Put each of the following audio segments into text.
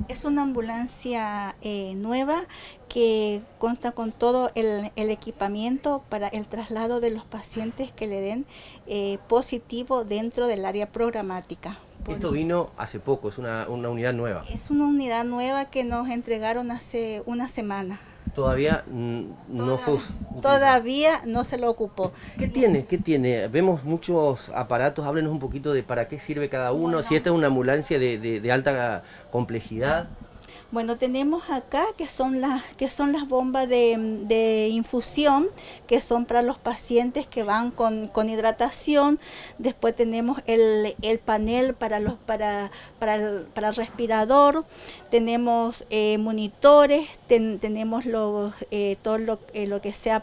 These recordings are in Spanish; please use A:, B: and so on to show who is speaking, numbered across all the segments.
A: Es una ambulancia nueva que consta con todo el equipamiento para el traslado de los pacientes que le den positivo dentro del área programática.
B: Esto vino hace poco, es una unidad nueva.
A: Es una unidad nueva que nos entregaron hace una semana.
B: Todavía no fue utilizada.
A: Todavía no se lo ocupó.
B: ¿Qué tiene? ¿Qué tiene? Vemos muchos aparatos, háblenos un poquito de para qué sirve cada uno,
A: Bueno,
B: si esta es una ambulancia de alta complejidad.
A: Bueno, tenemos acá que son las bombas de infusión, que son para los pacientes que van con hidratación. Después tenemos el panel para el respirador. Tenemos monitores, tenemos todo lo que sea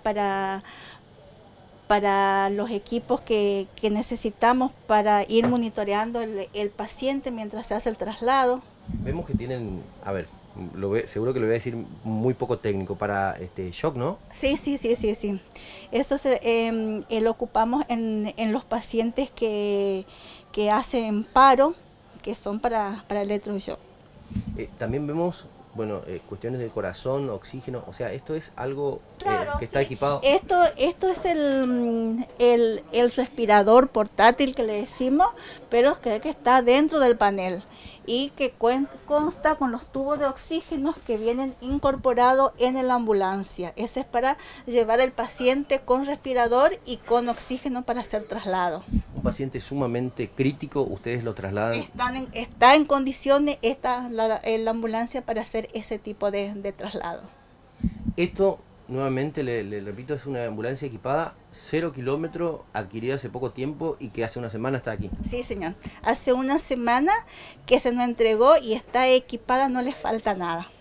A: para los equipos que necesitamos para ir monitoreando el paciente mientras se hace el traslado.
B: Vemos que tienen, a ver, seguro que lo voy a decir muy poco técnico, para shock, ¿no?
A: Sí. Eso lo ocupamos en los pacientes que hacen paro, que son para electroshock.
B: También vemos, bueno, cuestiones del corazón, oxígeno, o sea, esto es algo
A: Claro,
B: que está
A: sí.
B: equipado.
A: Esto es el respirador portátil que le decimos, pero que está dentro del panel y que consta con los tubos de oxígeno que vienen incorporados en la ambulancia. Ese es para llevar al paciente con respirador y con oxígeno para hacer traslado.
B: Un paciente sumamente crítico, ustedes lo trasladan.
A: Está en condiciones la ambulancia para hacer ese tipo de traslado.
B: Esto, nuevamente, le repito, es una ambulancia equipada 0 kilómetros, adquirida hace poco tiempo y que hace una semana está aquí.
A: Sí, señor. Hace una semana que se nos entregó y está equipada, no le falta nada.